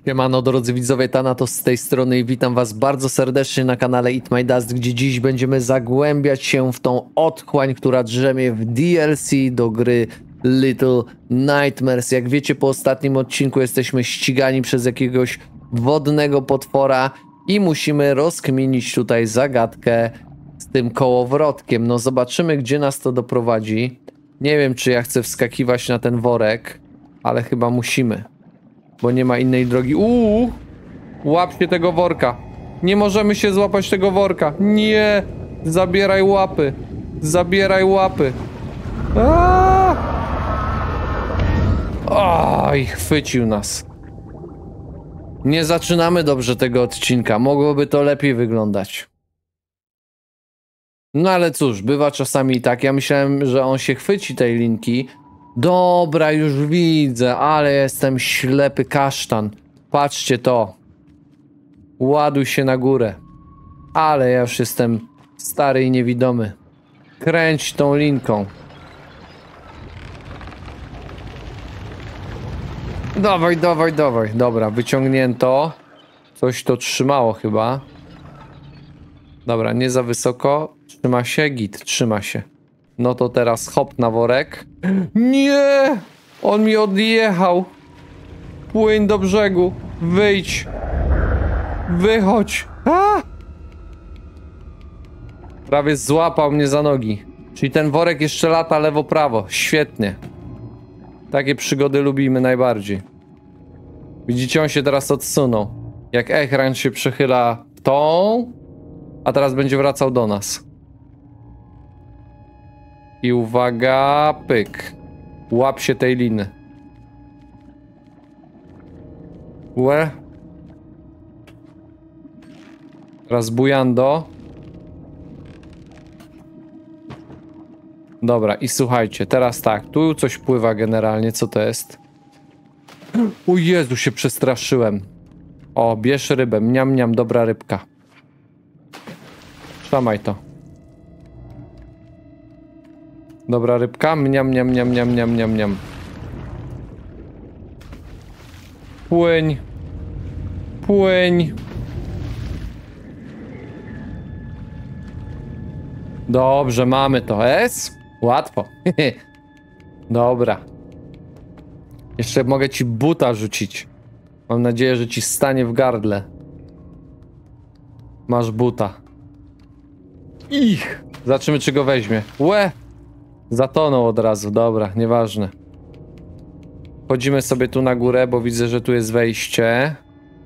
Siemano drodzy widzowie, Thanatos z tej strony i witam was bardzo serdecznie na kanale Eat My Dust, gdzie dziś będziemy zagłębiać się w tą otchłań, która drzemie w DLC do gry Little Nightmares. Jak wiecie, po ostatnim odcinku jesteśmy ścigani przez jakiegoś wodnego potwora i musimy rozkminić tutaj zagadkę z tym kołowrotkiem. No zobaczymy, gdzie nas to doprowadzi. Nie wiem, czy ja chcę wskakiwać na ten worek, ale chyba musimy. Bo nie ma innej drogi. Łap się tego worka. Nie możemy się złapać tego worka. Nie! Zabieraj łapy. Zabieraj łapy. Oj, chwycił nas. Nie zaczynamy dobrze tego odcinka. Mogłoby to lepiej wyglądać. No ale cóż, bywa czasami tak. Ja myślałem, że on się chwyci tej linki. Dobra, już widzę, ale jestem ślepy kasztan. Patrzcie to. Ładuj się na górę. Ale ja już jestem stary i niewidomy. Kręć tą linką. Dawaj, dawaj, dawaj. Dobra, wyciągnięto. Coś to trzymało chyba. Dobra, nie za wysoko. Trzyma się, git, trzyma się. No to teraz hop na worek. Nie! On mi odjechał. Płyń do brzegu. Wyjdź. Wychodź. Prawie złapał mnie za nogi. Czyli ten worek jeszcze lata lewo-prawo. Świetnie. Takie przygody lubimy najbardziej. Widzicie, on się teraz odsunął. Jak ekran się przechyla w tą, a teraz będzie wracał do nas. I uwaga, pyk. Łap się tej liny. Łe. Teraz bujando. Dobra, i słuchajcie, teraz tak, tu coś pływa generalnie, co to jest? O Jezu, się przestraszyłem. O, bierz rybę, mniam, mniam, dobra rybka. Szamaj to. Dobra rybka, mniam, mniam, mniam, mniam, mniam, mniam, mniam. Płyń. Płyń. Dobrze, mamy to. Łatwo. Dobra. Jeszcze mogę ci buta rzucić. Mam nadzieję, że ci stanie w gardle. Masz buta. Zobaczymy, czy go weźmie. Łe! Zatonął od razu, dobra, nieważne. Chodzimy sobie tu na górę, bo widzę, że tu jest wejście.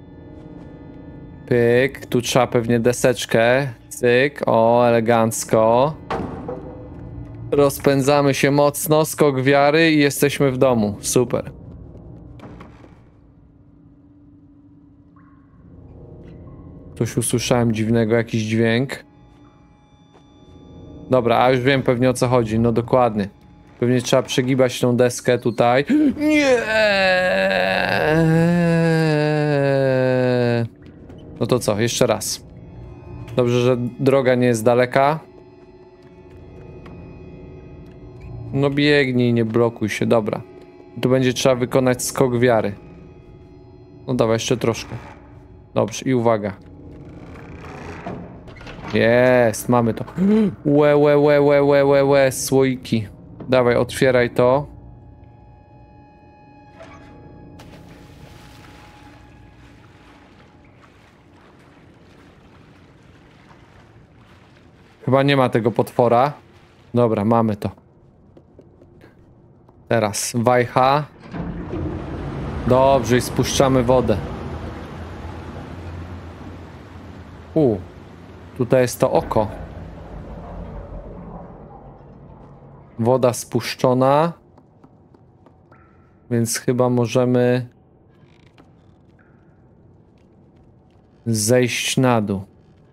Pyk, tu trzeba pewnie deseczkę. Cyk, o, elegancko. Rozpędzamy się mocno, skok wiary i jesteśmy w domu. Super. Coś usłyszałem dziwnego, jakiś dźwięk. Dobra, a już wiem pewnie o co chodzi, no dokładnie. Pewnie trzeba przegibać tą deskę tutaj. Nie! No to co, jeszcze raz. Dobrze, że droga nie jest daleka. No biegnij, nie blokuj się, dobra. Tu będzie trzeba wykonać skok wiary. No dawaj, jeszcze troszkę. Dobrze, i uwaga. Jest, mamy to. Łe, słoiki. Dawaj, otwieraj to. Chyba nie ma tego potwora. Dobra, mamy to. Teraz wajcha. Dobrze, i spuszczamy wodę. Tutaj jest to oko. Woda spuszczona. Więc chyba możemy zejść na dół.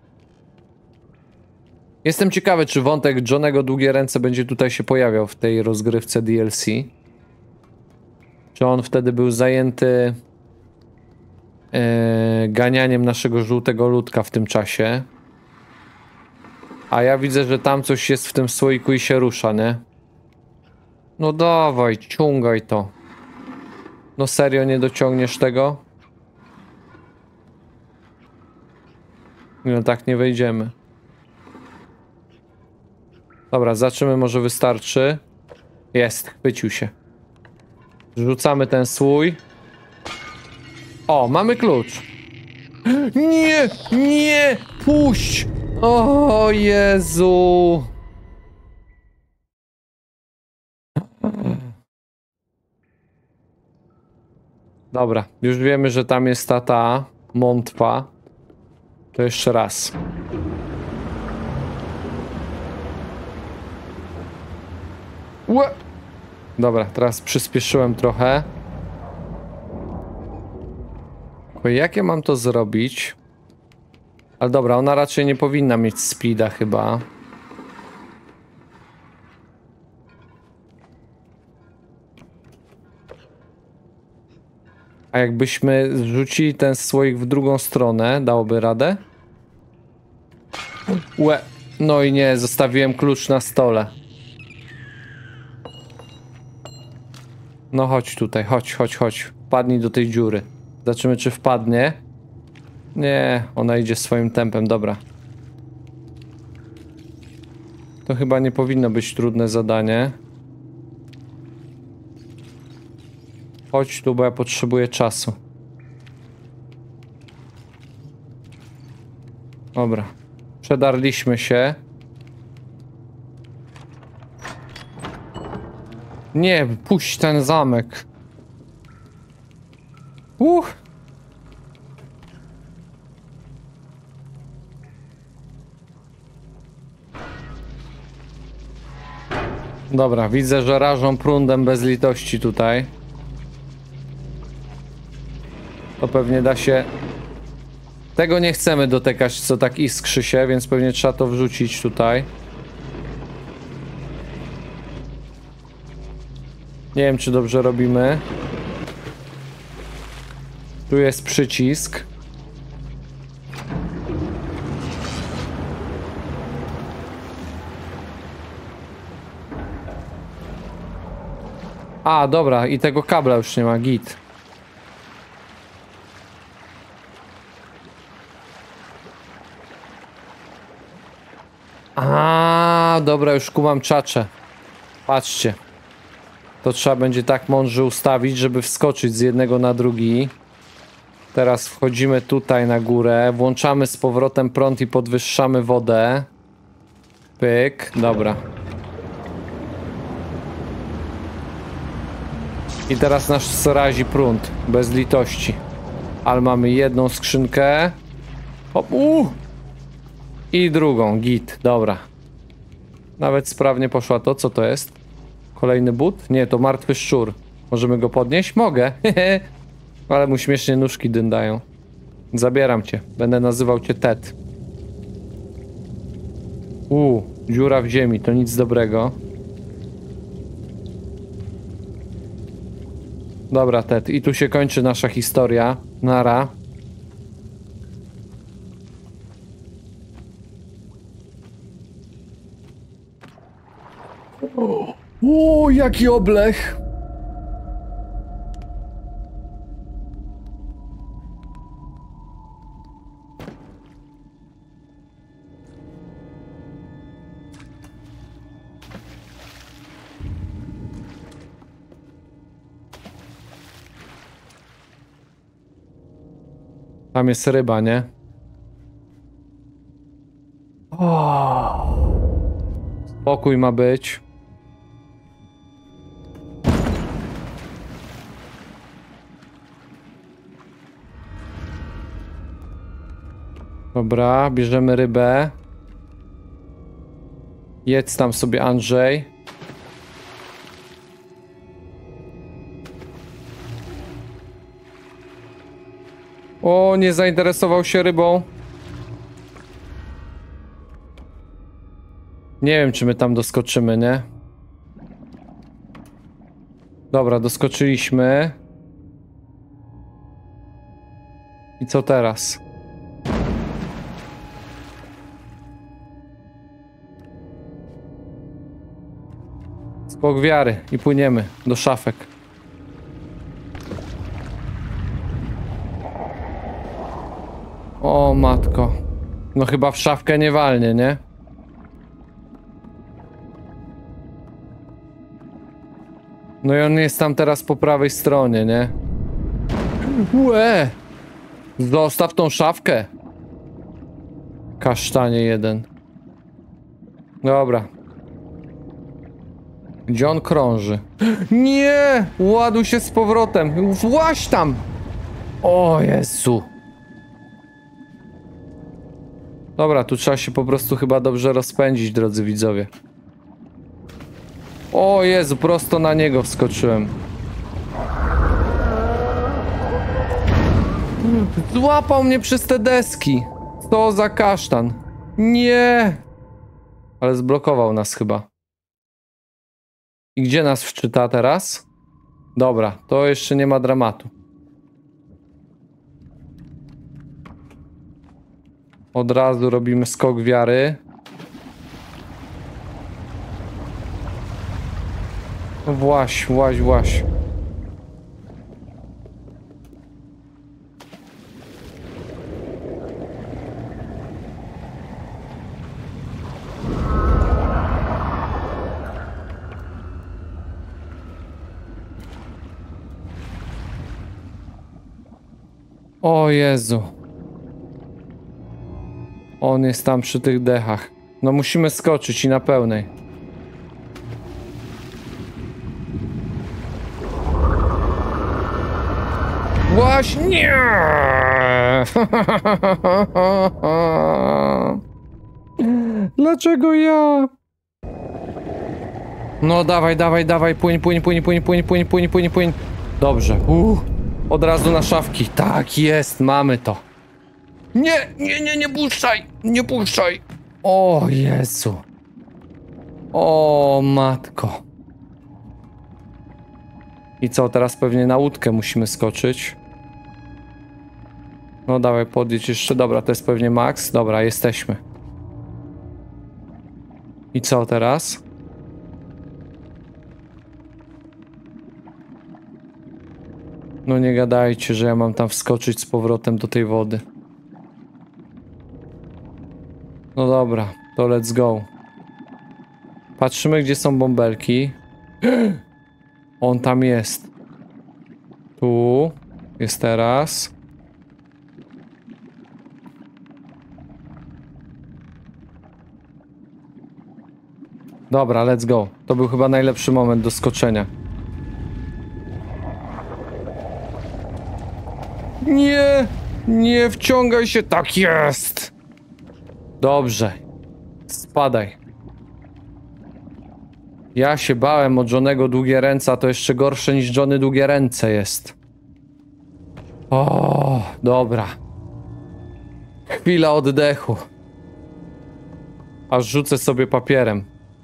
Jestem ciekawy, czy wątek Johnego Długie Ręce będzie tutaj się pojawiał w tej rozgrywce DLC. Czy on wtedy był zajęty ganianiem naszego żółtego ludka w tym czasie. A ja widzę, że tam coś jest w tym słoiku i się rusza, nie? No dawaj, ciągaj to. No serio, nie dociągniesz tego? No tak nie wejdziemy. Dobra, zaczynamy, może wystarczy. Jest, chwycił się. Rzucamy ten słój. O, mamy klucz. Nie, nie, puść! O Jezu! Dobra, już wiemy, że tam jest ta mątwa. To jeszcze raz. Ue! Dobra, teraz przyspieszyłem trochę. Jak ja mam to zrobić? Ale dobra, ona raczej nie powinna mieć speeda chyba. A jakbyśmy rzucili ten słoik w drugą stronę, dałoby radę? Łe. No i nie, zostawiłem klucz na stole. No chodź tutaj, chodź. Wpadnij do tej dziury. Zobaczymy, czy wpadnie. Nie, ona idzie swoim tempem, dobra. To chyba nie powinno być trudne zadanie. Chodź tu, bo ja potrzebuję czasu. Dobra. Przedarliśmy się. Nie, puść ten zamek. Dobra, widzę, że rażą prądem bez litości tutaj. To pewnie da się... Tego nie chcemy dotykać, co tak iskrzy się, więc pewnie trzeba to wrzucić tutaj. Nie wiem, czy dobrze robimy. Tu jest przycisk. A, dobra, i tego kabla już nie ma, git. A, dobra, już kumam czacze. Patrzcie. To trzeba będzie tak mądrze ustawić, żeby wskoczyć z jednego na drugi. Teraz wchodzimy tutaj na górę, włączamy z powrotem prąd i podwyższamy wodę. Pyk, dobra. I teraz nas razi prąd, bez litości. Ale mamy jedną skrzynkę. Hop, i drugą, git, dobra. Nawet sprawnie poszła to, co to jest? Kolejny but? Nie, to martwy szczur. Możemy go podnieść? Mogę. Ale mu śmiesznie nóżki dyndają. Zabieram cię. Będę nazywał cię Ted. Dziura w ziemi, to nic dobrego. Dobra, Ted. I tu się kończy nasza historia. Nara. O, jaki oblech! Tam jest ryba, nie? O, spokój ma być. Dobra, bierzemy rybę. Jedz tam sobie, Andrzej. O, nie zainteresował się rybą. Nie wiem, czy my tam doskoczymy, nie? Dobra, doskoczyliśmy. I co teraz? Skok wiary i płyniemy do szafek. O matko. No chyba w szafkę nie walnie, nie? No i on jest tam teraz po prawej stronie, nie? Łe! Zostaw tą szafkę. Kasztanie jeden. Dobra. Gdzie on krąży? Nie! Ładuj się z powrotem. Właź tam! O Jezu. Dobra, tu trzeba się po prostu chyba dobrze rozpędzić, drodzy widzowie. O Jezu, prosto na niego wskoczyłem. Złapał mnie przez te deski. Co za kasztan. Nie! Ale zblokował nas chyba. I gdzie nas wczyta teraz? Dobra, to jeszcze nie ma dramatu. Od razu robimy skok wiary. No właś. O Jezu. On jest tam przy tych dechach. No musimy skoczyć i na pełnej. Właśnie! Dlaczego ja? No dawaj, płyń. Dobrze. Od razu na szafki. Tak jest, mamy to. Nie puszczaj. O Jezu. O matko. I co, teraz pewnie na łódkę musimy skoczyć. No dawaj, podjedź jeszcze. Dobra, to jest pewnie max. Dobra, jesteśmy. I co teraz? No nie gadajcie, że ja mam tam wskoczyć z powrotem do tej wody. No dobra, to let's go. Patrzymy, gdzie są bąbelki. On tam jest. Tu jest teraz. Dobra, let's go. To był chyba najlepszy moment do skoczenia. Nie wciągaj się. Tak jest. Dobrze. Spadaj. Ja się bałem o Johnnego długie ręce, a to jeszcze gorsze niż Johnny długie ręce jest. O, dobra. Chwila oddechu. Aż rzucę sobie papierem.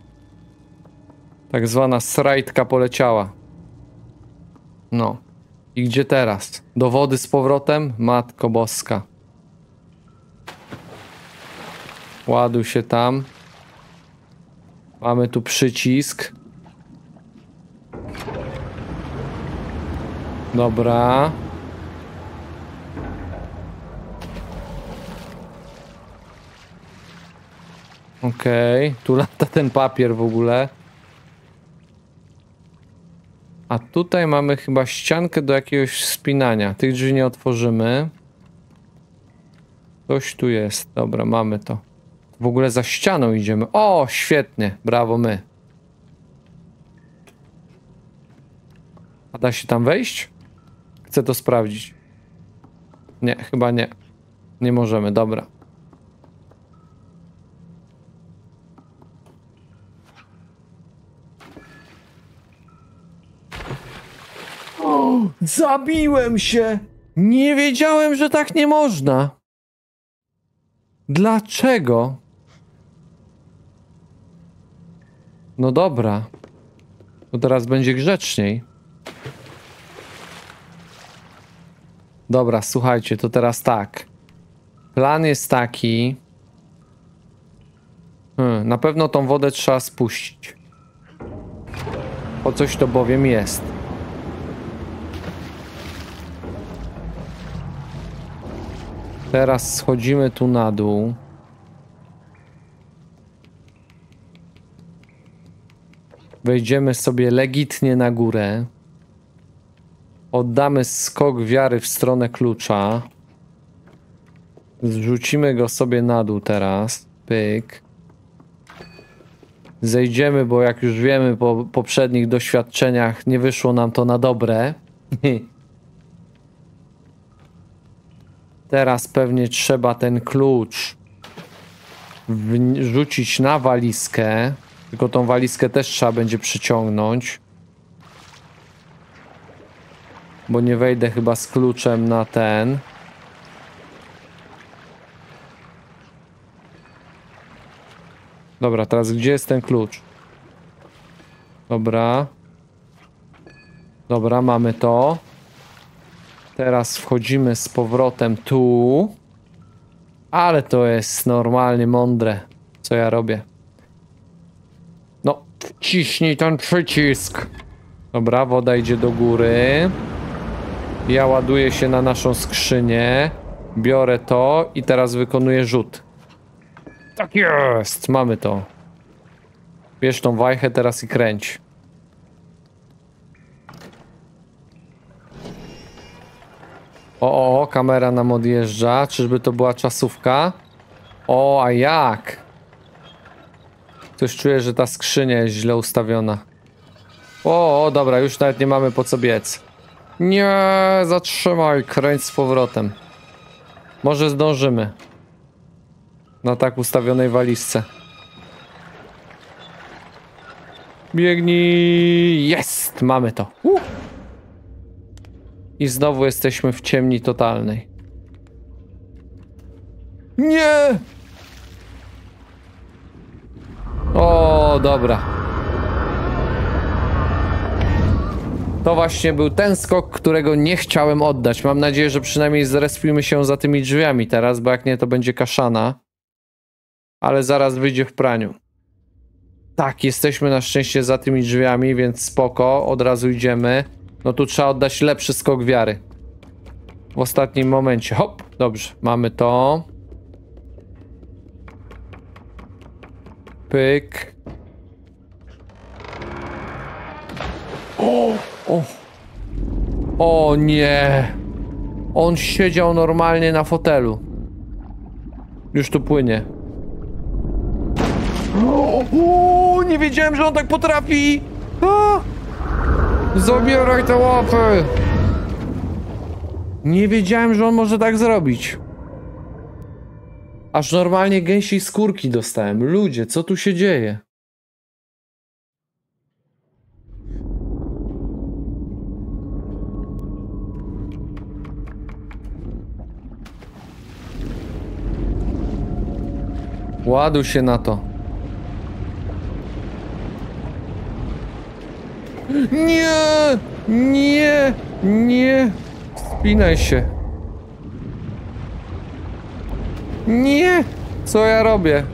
Tak zwana srajdka poleciała. No. I gdzie teraz? Do wody z powrotem? Matko boska. Ładuj się tam. Mamy tu przycisk. Dobra. Okej. Tu lata ten papier w ogóle. A tutaj mamy chyba ściankę do jakiegoś spinania. Tych drzwi nie otworzymy. Coś tu jest. Dobra, mamy to. W ogóle za ścianą idziemy. O, świetnie. Brawo my. A da się tam wejść? Chcę to sprawdzić. Nie, chyba nie. Nie możemy, dobra. O, zabiłem się! Nie wiedziałem, że tak nie można. Dlaczego? No dobra. To teraz będzie grzeczniej. Dobra, słuchajcie, to teraz tak. Plan jest taki. Na pewno tą wodę trzeba spuścić. Po coś to bowiem jest. Teraz schodzimy tu na dół. Wejdziemy sobie legitnie na górę. Oddamy skok wiary w stronę klucza. Zrzucimy go sobie na dół teraz. Pyk. Zejdziemy, bo jak już wiemy po poprzednich doświadczeniach nie wyszło nam to na dobre. Teraz pewnie trzeba ten klucz wrzucić na walizkę. Tylko tą walizkę też trzeba będzie przyciągnąć. Bo nie wejdę chyba z kluczem na ten. Dobra, teraz gdzie jest ten klucz? Dobra. Dobra, mamy to. Teraz wchodzimy z powrotem tu. Ale to jest normalnie mądre, co ja robię. No, wciśnij ten przycisk. Dobra, woda idzie do góry. Ja ładuję się na naszą skrzynię. Biorę to i teraz wykonuję rzut. Tak jest! Mamy to. Bierz tą wajchę teraz i kręć. O, kamera nam odjeżdża. Czyżby to była czasówka? O, a jak? Coś czuję, że ta skrzynia jest źle ustawiona. O, dobra, już nawet nie mamy po co biec. Nie, zatrzymaj, kręć z powrotem. Może zdążymy. Na tak ustawionej walizce. Biegnij! Jest! Mamy to. I znowu jesteśmy w ciemni totalnej. Nie! O, dobra. To właśnie był ten skok, którego nie chciałem oddać. Mam nadzieję, że przynajmniej zrespimy się za tymi drzwiami teraz, bo jak nie, to będzie kaszana. Ale zaraz wyjdzie w praniu. Tak, jesteśmy na szczęście za tymi drzwiami, więc spoko, od razu idziemy. No tu trzeba oddać lepszy skok wiary. W ostatnim momencie. Hop, dobrze, mamy to. Pyk. O! O nie! On siedział normalnie na fotelu. Już tu płynie. O, nie wiedziałem, że on tak potrafi! A! Zabieraj te łapy! Nie wiedziałem, że on może tak zrobić. Aż normalnie gęsiej skórki dostałem. Ludzie, co tu się dzieje? Ładuj się na to. Nie! Nie! Nie! Spinaj się. Nie! Co ja robię?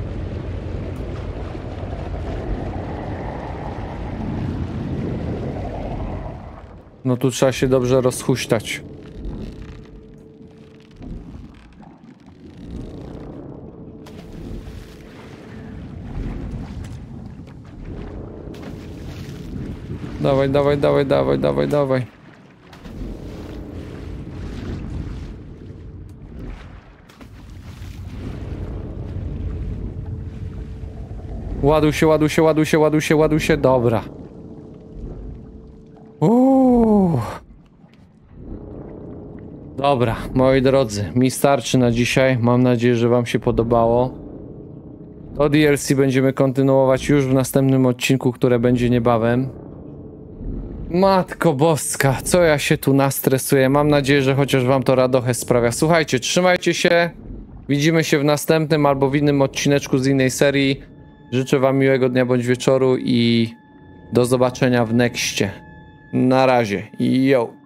No tu trzeba się dobrze rozhuśtać. Dawaj, dawaj, dawaj, dawaj, dawaj, dawaj. Ładuj się, ładuj się, ładuj się, ładuj się, ładuj się. Dobra. Dobra, moi drodzy, mi starczy na dzisiaj. Mam nadzieję, że wam się podobało. To DLC będziemy kontynuować już w następnym odcinku, które będzie niebawem. Matko boska, co ja się tu nastresuję. Mam nadzieję, że chociaż wam to radochę sprawia. Słuchajcie, trzymajcie się. Widzimy się w następnym albo w innym odcineczku z innej serii. Życzę wam miłego dnia bądź wieczoru i do zobaczenia w nexcie. Na razie. Yo.